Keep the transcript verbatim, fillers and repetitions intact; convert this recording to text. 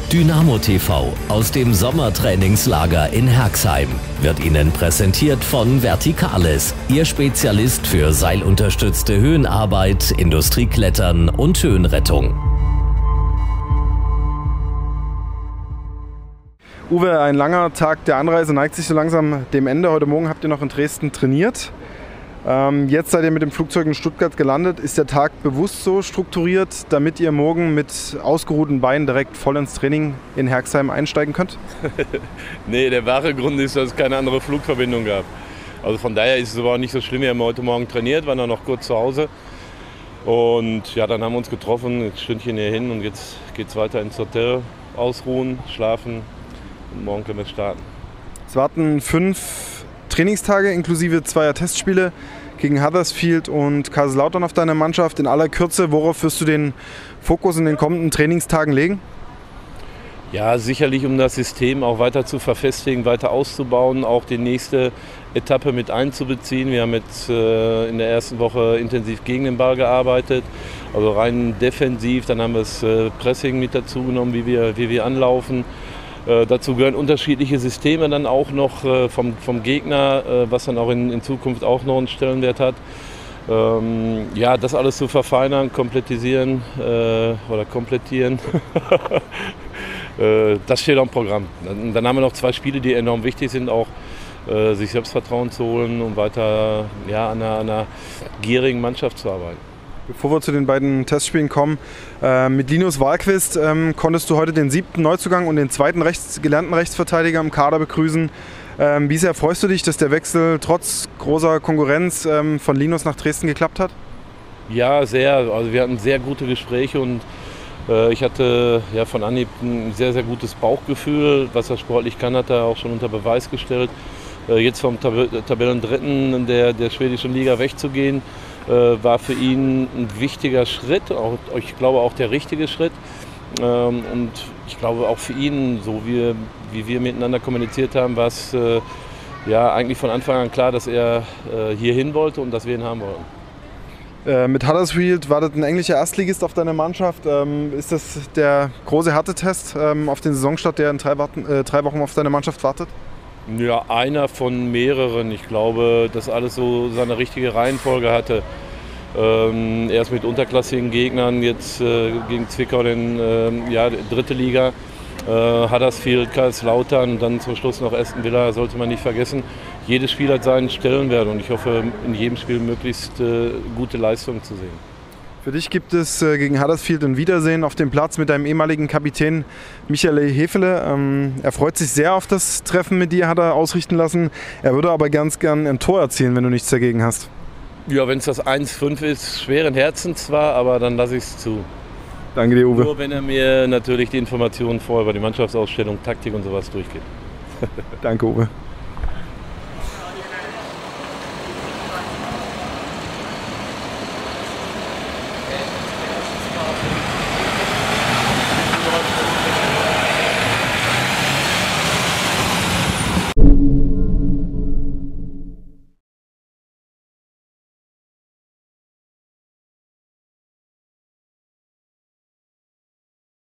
Dynamo T V aus dem Sommertrainingslager in Herxheim wird Ihnen präsentiert von Verticales, Ihr Spezialist für seilunterstützte Höhenarbeit, Industrieklettern und Höhenrettung. Uwe, ein langer Tag der Anreise neigt sich so langsam dem Ende. Heute Morgen habt ihr noch in Dresden trainiert. Ähm, jetzt seid ihr mit dem Flugzeug in Stuttgart gelandet. Ist der Tag bewusst so strukturiert, damit ihr morgen mit ausgeruhten Beinen direkt voll ins Training in Herxheim einsteigen könnt? Nee, der wahre Grund ist, dass es keine andere Flugverbindung gab. Also von daher ist es aber auch nicht so schlimm. Wir haben heute Morgen trainiert, waren dann noch kurz zu Hause. Und ja, dann haben wir uns getroffen, ein Stündchen hier hin und jetzt geht es weiter ins Hotel. Ausruhen, schlafen und morgen können wir starten. Es warten fünf Trainingstage inklusive zweier Testspiele gegen Huddersfield und Kaiserslautern auf deiner Mannschaft. In aller Kürze, worauf wirst du den Fokus in den kommenden Trainingstagen legen? Ja, sicherlich, um das System auch weiter zu verfestigen, weiter auszubauen, auch die nächste Etappe mit einzubeziehen. Wir haben jetzt äh, in der ersten Woche intensiv gegen den Ball gearbeitet, also rein defensiv. Dann haben wir das äh, Pressing mit dazu genommen, wie wir, wie wir anlaufen. Äh, dazu gehören unterschiedliche Systeme dann auch noch äh, vom, vom Gegner, äh, was dann auch in, in Zukunft auch noch einen Stellenwert hat. Ähm, ja, das alles zu verfeinern, komplettisieren äh, oder komplettieren, äh, das steht am Programm. Dann, dann haben wir noch zwei Spiele, die enorm wichtig sind, auch äh, sich Selbstvertrauen zu holen und weiter ja, an, einer, an einer gierigen Mannschaft zu arbeiten. Bevor wir zu den beiden Testspielen kommen, äh, mit Linus Wahlqvist ähm, konntest du heute den siebten Neuzugang und den zweiten rechts, gelernten Rechtsverteidiger im Kader begrüßen. Ähm, wie sehr freust du dich, dass der Wechsel trotz großer Konkurrenz ähm, von Linus nach Dresden geklappt hat? Ja, sehr. Also wir hatten sehr gute Gespräche und äh, ich hatte ja, von Anhieb ein sehr, sehr gutes Bauchgefühl. Was er sportlich kann, hat er auch schon unter Beweis gestellt. Äh, jetzt vom Tab Tabellendritten der, der schwedischen Liga wegzugehen, Äh, war für ihn ein wichtiger Schritt, auch, ich glaube auch der richtige Schritt. Ähm, und ich glaube auch für ihn, so wie, wie wir miteinander kommuniziert haben, war es äh, ja, eigentlich von Anfang an klar, dass er äh, hier hin wollte und dass wir ihn haben wollten. Äh, mit Huddersfield wartet ein englischer Erstligist auf deine Mannschaft. Ähm, ist das der große Härtetest ähm, auf den Saisonstart, der in drei, Warten, äh, drei Wochen auf deine Mannschaft wartet? Ja, einer von mehreren. Ich glaube, dass alles so seine richtige Reihenfolge hatte. Ähm, erst mit unterklassigen Gegnern, jetzt äh, gegen Zwickau, den, äh, ja, dritte Liga, äh, Huddersfield, Kaiserslautern und dann zum Schluss noch Aston Villa, sollte man nicht vergessen. Jedes Spiel hat seinen Stellenwert und ich hoffe, in jedem Spiel möglichst äh, gute Leistungen zu sehen. Für dich gibt es äh, gegen Huddersfield ein Wiedersehen auf dem Platz mit deinem ehemaligen Kapitän Michael Hefele. Ähm, er freut sich sehr auf das Treffen mit dir, hat er ausrichten lassen. Er würde aber ganz gern ein Tor erzielen, wenn du nichts dagegen hast. Ja, wenn es das eins fünf ist, schweren Herzens zwar, aber dann lasse ich es zu. Danke dir, Uwe. Nur wenn er mir natürlich die Informationen vorher über die Mannschaftsausstellung, Taktik und sowas durchgibt. Danke, Uwe.